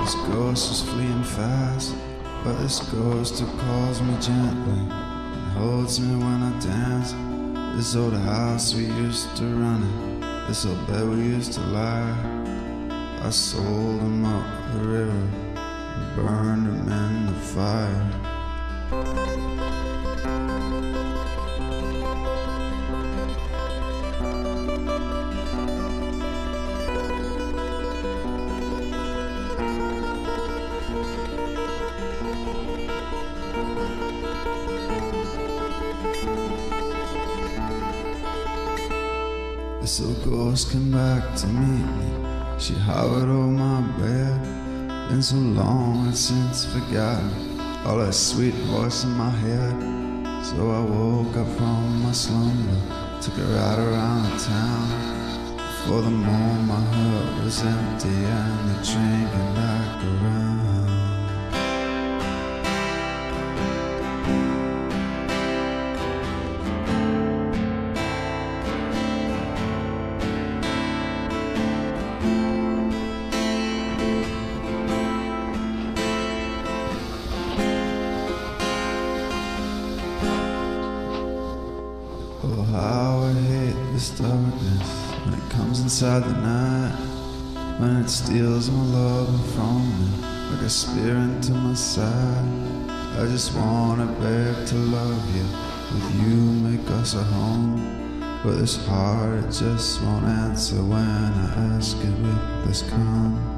This ghost was fleeing fast, but this ghost who calls me gently and holds me when I dance. This old house we used to run in, this old bed we used to lie, I sold him up the river and burned him in the fire. This old ghost came back to meet me. She hovered over my bed. Been so long I'd since forgotten all that sweet voice in my head. So I woke up from my slumber, took a ride around the town. For the moment my heart was empty and the train came back around. Oh, how I hate this darkness when it comes inside the night, when it steals my love from me like a spear into my side. I just wanna beg to love you, with you make us a home, but this heart it just won't answer when I ask it with this calm.